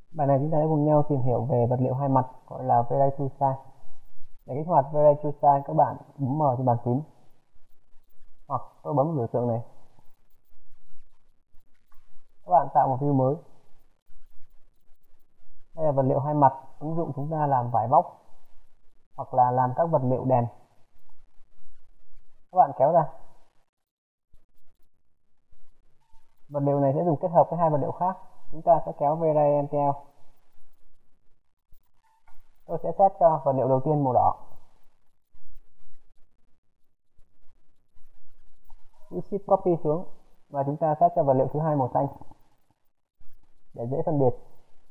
Bài này chúng ta sẽ cùng nhau tìm hiểu về vật liệu hai mặt gọi là Viracocha. Để kích hoạt Viracocha, các bạn bấm M trên bàn phím hoặc tôi bấm biểu tượng này. Các bạn tạo một view mới. Đây là vật liệu hai mặt, ứng dụng chúng ta làm vải vóc hoặc là làm các vật liệu đèn. Các bạn kéo ra. Vật liệu này sẽ dùng kết hợp với hai vật liệu khác. Chúng ta sẽ kéo VRMTL. Tôi sẽ set cho vật liệu đầu tiên màu đỏ. Shift copy xuống và chúng ta set cho vật liệu thứ hai màu xanh để dễ phân biệt.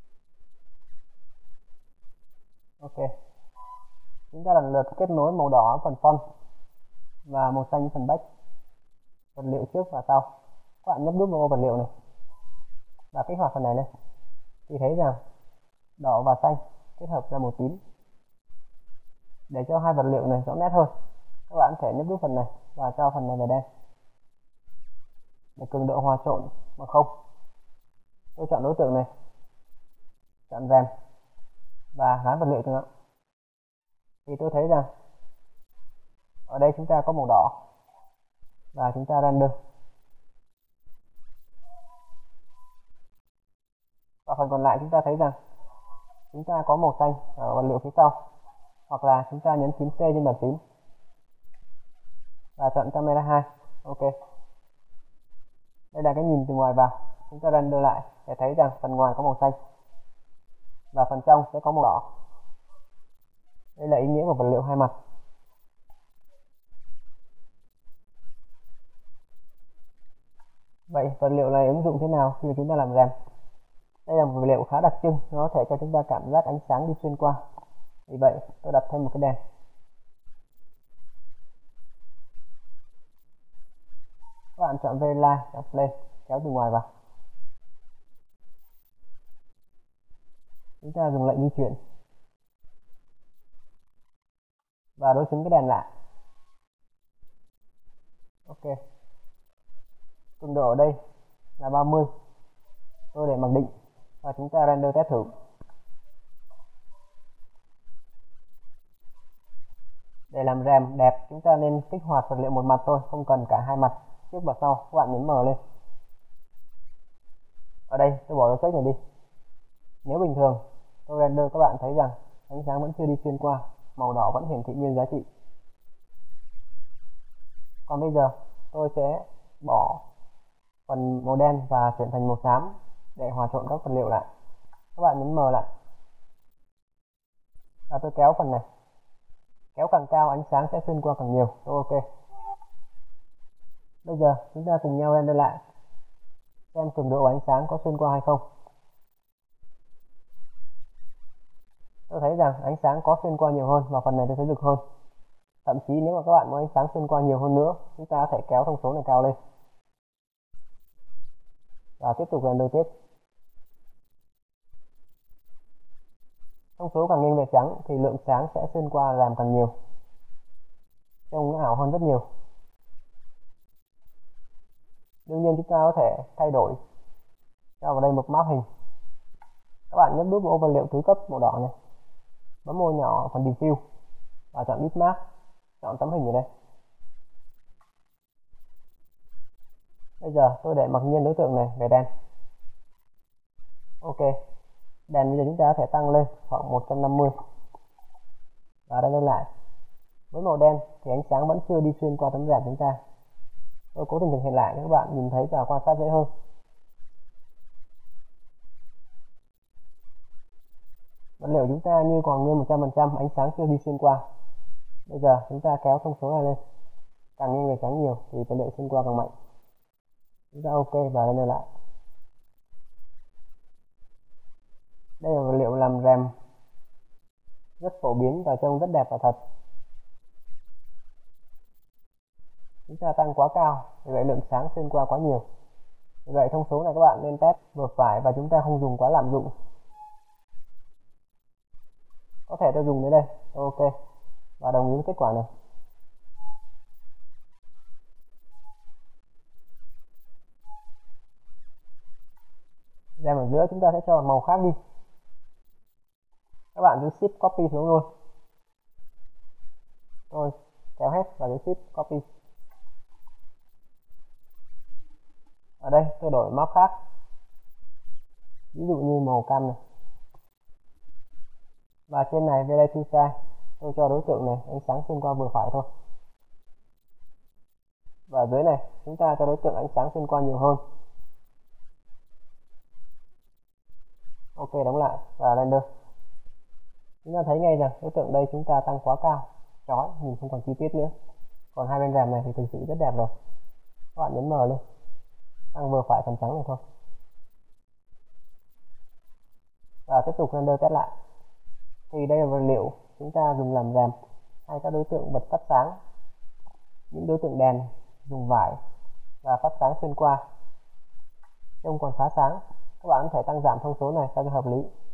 Ok. Chúng ta lần lượt kết nối màu đỏ phần font và màu xanh phần back, vật liệu trước và sau. Các bạn nhấp nút vào vật liệu này và kích hoạt phần này lên thì thấy rằng đỏ và xanh kết hợp ra màu tím. Để cho hai vật liệu này rõ nét hơn, các bạn có thể nhấp nút phần này và cho phần này về đen để cường độ hòa trộn bằng không. Tôi chọn đối tượng này, chọn rèm và gắn vật liệu cho nó. Thì tôi thấy rằng ở đây chúng ta có màu đỏ và chúng ta render. Và phần còn lại chúng ta thấy rằng chúng ta có màu xanh ở vật liệu phía sau, hoặc là chúng ta nhấn phím C trên bàn phím và chọn camera 2. Ok. Đây là cái nhìn từ ngoài vào. Chúng ta render lại để thấy rằng phần ngoài có màu xanh và phần trong sẽ có màu đỏ. Đây là ý nghĩa của vật liệu hai mặt. Vậy vật liệu này ứng dụng thế nào khi chúng ta làm rèm? Đây là một vật liệu khá đặc trưng, nó có thể cho chúng ta cảm giác ánh sáng đi xuyên qua. Vì vậy tôi đặt thêm một cái đèn. Các bạn chọn Verla, chọn Play, kéo từ ngoài vào. Chúng ta dùng lệnh di chuyển và đối xứng cái đèn lại. Ok. Cường độ ở đây là 30. Tôi để mặc định và chúng ta render test thử. Để làm rèm đẹp, chúng ta nên kích hoạt vật liệu một mặt thôi, không cần cả hai mặt trước và sau. Các bạn nhấn M lên. Ở đây tôi bỏ dấu check này đi. Nếu bình thường tôi render, các bạn thấy rằng ánh sáng vẫn chưa đi xuyên qua, màu đỏ vẫn hiển thị nguyên giá trị. Còn bây giờ tôi sẽ bỏ phần màu đen và chuyển thành màu xám để hòa trộn các vật liệu lại. Các bạn nhấn M lại và tôi kéo phần này. Kéo càng cao ánh sáng sẽ xuyên qua càng nhiều. Tôi ok. Bây giờ chúng ta cùng nhau render lại xem cường độ ánh sáng có xuyên qua hay không. Tôi thấy rằng ánh sáng có xuyên qua nhiều hơn và phần này tôi thấy rực hơn. Thậm chí nếu mà các bạn muốn ánh sáng xuyên qua nhiều hơn nữa, chúng ta có thể kéo thông số này cao lên và tiếp tục render tiếp. Thông số càng nghiêng về trắng thì lượng sáng sẽ xuyên qua làm càng nhiều, trông nó ảo hơn rất nhiều. Đương nhiên chúng ta có thể thay đổi cho vào đây một map hình. Các bạn nhấp nút vào ô vật liệu tứ cấp màu đỏ này, bấm ô nhỏ phần diffuse và chọn bitmap, chọn tấm hình ở đây. Bây giờ tôi để mặc nhiên đối tượng này về đen. Ok. Đèn bây giờ chúng ta có thể tăng lên khoảng 150 và đây lên lại. Với màu đen thì ánh sáng vẫn chưa đi xuyên qua tấm rèm chúng ta. Tôi cố tình thực hiện lại để các bạn nhìn thấy và quan sát dễ hơn. Vật liệu chúng ta như còn nguyên 100%, ánh sáng chưa đi xuyên qua. Bây giờ chúng ta kéo thông số này lên, càng nghiêng về trắng nhiều thì vật liệu xuyên qua càng mạnh. Chúng ta ok và lên lại. Đây là vật liệu làm rèm rất phổ biến và trông rất đẹp và thật. Chúng ta tăng quá cao, vì vậy lượng sáng xuyên qua quá nhiều. Vì vậy thông số này các bạn nên test vừa phải và chúng ta không dùng quá lạm dụng. Có thể tôi dùng đến đây. Ok và đồng ý với kết quả này. Rèm ở giữa chúng ta sẽ cho màu khác đi. Các bạn cứ shift copy xuống luôn. Tôi kéo hết và cứ shift copy. Ở đây tôi đổi map khác, ví dụ như màu cam này. Và trên này về đây to size, tôi cho đối tượng này ánh sáng xuyên qua vừa phải thôi. Và dưới này chúng ta cho đối tượng ánh sáng xuyên qua nhiều hơn. Ok, đóng lại và render. Chúng ta thấy ngay rằng đối tượng đây chúng ta tăng quá cao, chói, nhìn không còn chi tiết nữa. Còn hai bên rèm này thì thực sự rất đẹp rồi. Các bạn nhấn M lên, tăng vừa phải phần trắng này thôi. Và tiếp tục render test lại. Thì đây là vật liệu chúng ta dùng làm rèm hay các đối tượng bật phát sáng, những đối tượng đèn dùng vải và phát sáng xuyên qua trông còn khá sáng. Các bạn có thể tăng giảm thông số này sao cho hợp lý.